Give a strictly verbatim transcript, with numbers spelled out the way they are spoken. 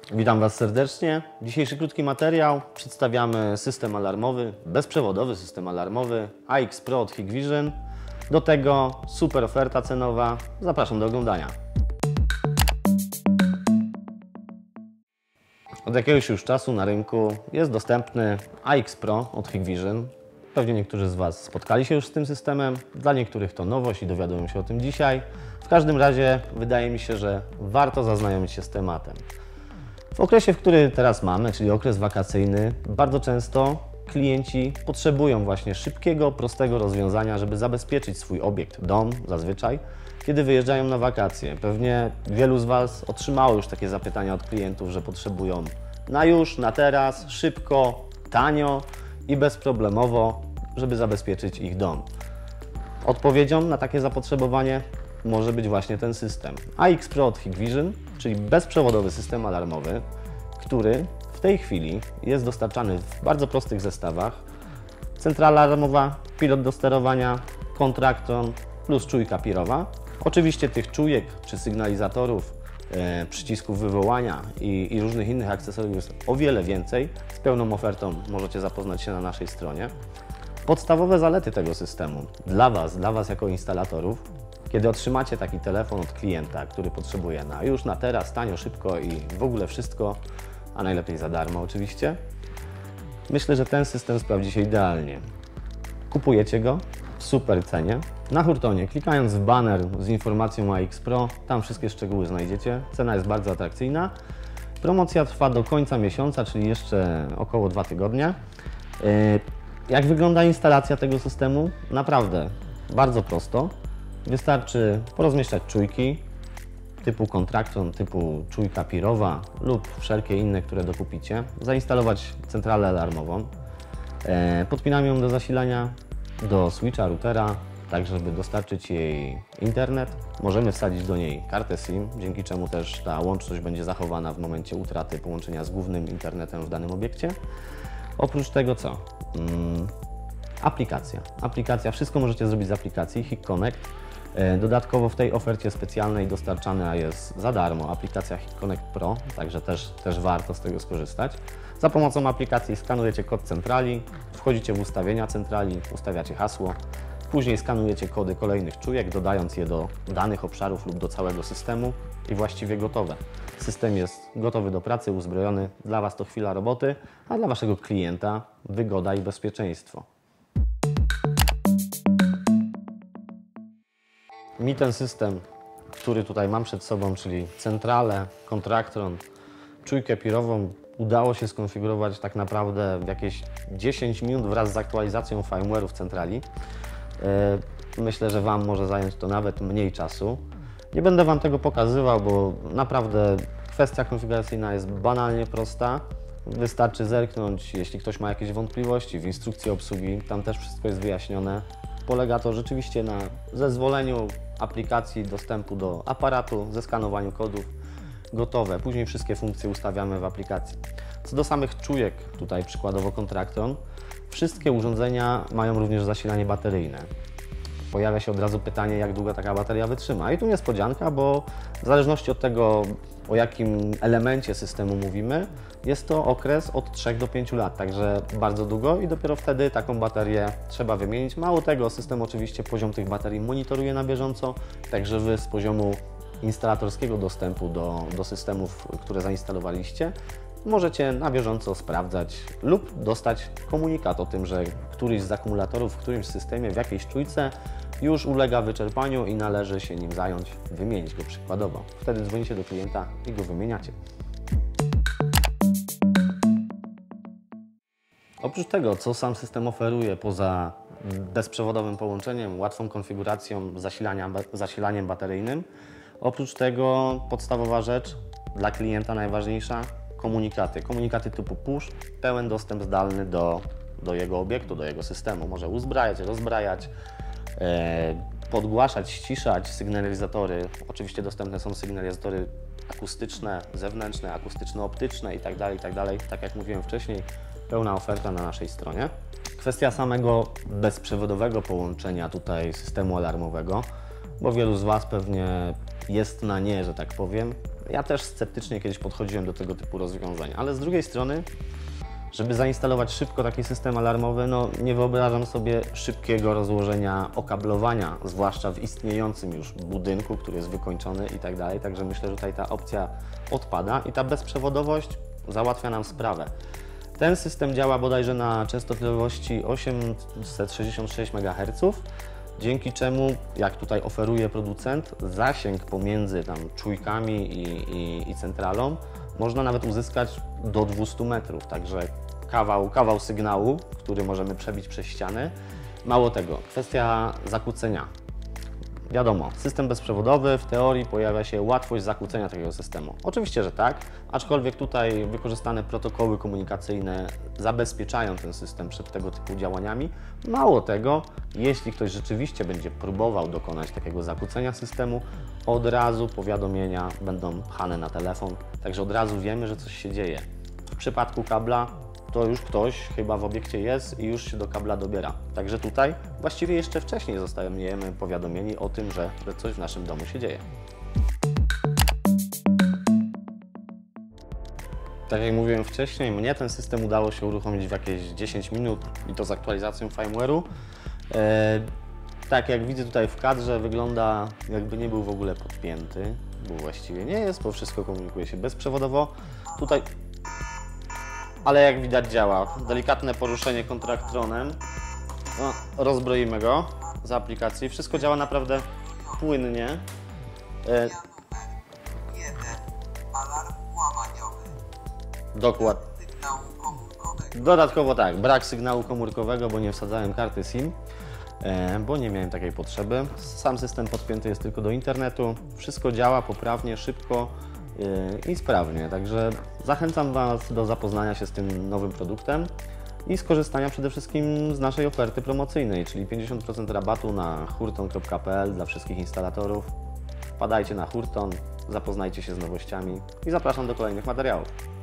Witam Was serdecznie. Dzisiejszy krótki materiał przedstawiamy system alarmowy, bezprzewodowy system alarmowy A X Pro od Hikvision. Do tego super oferta cenowa. Zapraszam do oglądania. Od jakiegoś już czasu na rynku jest dostępny A X Pro od Hikvision. Pewnie niektórzy z Was spotkali się już z tym systemem. Dla niektórych to nowość i dowiadują się o tym dzisiaj. W każdym razie wydaje mi się, że warto zaznajomić się z tematem. W okresie, w który teraz mamy, czyli okres wakacyjny, bardzo często klienci potrzebują właśnie szybkiego, prostego rozwiązania, żeby zabezpieczyć swój obiekt, dom zazwyczaj, kiedy wyjeżdżają na wakacje. Pewnie wielu z Was otrzymało już takie zapytania od klientów, że potrzebują na już, na teraz, szybko, tanio i bezproblemowo, żeby zabezpieczyć ich dom. Odpowiedzią na takie zapotrzebowanie może być właśnie ten system A X Pro od Hikvision, czyli bezprzewodowy system alarmowy, który w tej chwili jest dostarczany w bardzo prostych zestawach. Centrala alarmowa, pilot do sterowania, kontrakton plus czujka pirowa. Oczywiście tych czujek czy sygnalizatorów, e, przycisków wywołania i, i różnych innych akcesoriów jest o wiele więcej. Z pełną ofertą możecie zapoznać się na naszej stronie. Podstawowe zalety tego systemu dla Was, dla Was jako instalatorów. Kiedy otrzymacie taki telefon od klienta, który potrzebuje na już, na teraz, tanio, szybko i w ogóle wszystko, a najlepiej za darmo oczywiście, myślę, że ten system sprawdzi się idealnie. Kupujecie go w super cenie na Hurtonie, klikając w baner z informacją A X Pro, tam wszystkie szczegóły znajdziecie, cena jest bardzo atrakcyjna. Promocja trwa do końca miesiąca, czyli jeszcze około dwa tygodnie. Jak wygląda instalacja tego systemu? Naprawdę bardzo prosto. Wystarczy porozmieszczać czujki typu kontrakton, typu czujka pirowa lub wszelkie inne, które dokupicie. Zainstalować centralę alarmową. Podpinamy ją do zasilania, do switcha, routera, tak żeby dostarczyć jej internet. Możemy wsadzić do niej kartę SIM, dzięki czemu też ta łączność będzie zachowana w momencie utraty połączenia z głównym internetem w danym obiekcie. Oprócz tego co? Hmm, aplikacja. Aplikacja, wszystko możecie zrobić z aplikacji HikConnect. Dodatkowo w tej ofercie specjalnej dostarczana jest za darmo aplikacja HikConnect Pro, także też, też warto z tego skorzystać. Za pomocą aplikacji skanujecie kod centrali, wchodzicie w ustawienia centrali, ustawiacie hasło, później skanujecie kody kolejnych czujek, dodając je do danych obszarów lub do całego systemu i właściwie gotowe. System jest gotowy do pracy, uzbrojony. Dla Was to chwila roboty, a dla Waszego klienta wygoda i bezpieczeństwo. Mi ten system, który tutaj mam przed sobą, czyli centralę, kontrakton, czujkę pirową, udało się skonfigurować tak naprawdę w jakieś dziesięć minut wraz z aktualizacją firmware'u w centrali. Myślę, że Wam może zająć to nawet mniej czasu. Nie będę Wam tego pokazywał, bo naprawdę kwestia konfiguracyjna jest banalnie prosta. Wystarczy zerknąć, jeśli ktoś ma jakieś wątpliwości, w instrukcji obsługi, tam też wszystko jest wyjaśnione. Polega to rzeczywiście na zezwoleniu aplikacji dostępu do aparatu, zeskanowaniu kodów, gotowe. Później wszystkie funkcje ustawiamy w aplikacji. Co do samych czujek, tutaj przykładowo kontrakton, wszystkie urządzenia mają również zasilanie bateryjne. Pojawia się od razu pytanie, jak długo taka bateria wytrzyma. I tu niespodzianka, bo w zależności od tego, o jakim elemencie systemu mówimy, jest to okres od trzech do pięciu lat, także bardzo długo i dopiero wtedy taką baterię trzeba wymienić. Mało tego, system oczywiście poziom tych baterii monitoruje na bieżąco, także Wy z poziomu instalatorskiego dostępu do, do systemów, które zainstalowaliście, możecie na bieżąco sprawdzać lub dostać komunikat o tym, że któryś z akumulatorów w którymś systemie, w jakiejś czujce już ulega wyczerpaniu i należy się nim zająć, wymienić go przykładowo. Wtedy dzwonicie do klienta i go wymieniacie. Oprócz tego, co sam system oferuje poza bezprzewodowym połączeniem, łatwą konfiguracją, zasilania, zasilaniem bateryjnym, oprócz tego podstawowa rzecz, dla klienta najważniejsza, komunikaty. Komunikaty typu push, pełen dostęp zdalny do, do jego obiektu, do jego systemu. Może uzbrajać, rozbrajać, e, podgłaszać, ściszać, sygnalizatory. Oczywiście dostępne są sygnalizatory akustyczne, zewnętrzne, akustyczno-optyczne itd., itd. Tak jak mówiłem wcześniej, pełna oferta na naszej stronie. Kwestia samego bezprzewodowego połączenia tutaj systemu alarmowego, bo wielu z Was pewnie jest na nie, że tak powiem. Ja też sceptycznie kiedyś podchodziłem do tego typu rozwiązań, ale z drugiej strony, żeby zainstalować szybko taki system alarmowy, no nie wyobrażam sobie szybkiego rozłożenia okablowania, zwłaszcza w istniejącym już budynku, który jest wykończony i tak dalej. Także myślę, że tutaj ta opcja odpada i ta bezprzewodowość załatwia nam sprawę. Ten system działa bodajże na częstotliwości osiemset sześćdziesiąt sześć megaherców, dzięki czemu, jak tutaj oferuje producent, zasięg pomiędzy tam czujkami i, i, i centralą można nawet uzyskać do dwustu metrów, także kawał, kawał sygnału, który możemy przebić przez ściany. Mało tego, kwestia zakłócenia. Wiadomo, system bezprzewodowy, w teorii pojawia się łatwość zakłócenia takiego systemu. Oczywiście, że tak, aczkolwiek tutaj wykorzystane protokoły komunikacyjne zabezpieczają ten system przed tego typu działaniami. Mało tego, jeśli ktoś rzeczywiście będzie próbował dokonać takiego zakłócenia systemu, od razu powiadomienia będą pchane na telefon, także od razu wiemy, że coś się dzieje. W przypadku kabla to już ktoś chyba w obiekcie jest i już się do kabla dobiera. Także tutaj właściwie jeszcze wcześniej zostajemy powiadomieni o tym, że, że coś w naszym domu się dzieje. Tak jak mówiłem wcześniej, mnie ten system udało się uruchomić w jakieś dziesięć minut i to z aktualizacją firmware'u. E, tak jak widzę tutaj w kadrze, wygląda jakby nie był w ogóle podpięty, bo właściwie nie jest, bo wszystko komunikuje się bezprzewodowo. Tutaj ale jak widać działa. Delikatne poruszenie kontraktronem. No, rozbroimy go z aplikacji. Wszystko działa naprawdę płynnie. E... Dokładnie. Dodatkowo tak, brak sygnału komórkowego, bo nie wsadzałem karty SIM, e, bo nie miałem takiej potrzeby. Sam system podpięty jest tylko do internetu. Wszystko działa poprawnie, szybko i sprawnie, także zachęcam Was do zapoznania się z tym nowym produktem i skorzystania przede wszystkim z naszej oferty promocyjnej, czyli pięćdziesiąt procent rabatu na hurton kropka p l dla wszystkich instalatorów. Wpadajcie na Hurton, zapoznajcie się z nowościami i zapraszam do kolejnych materiałów.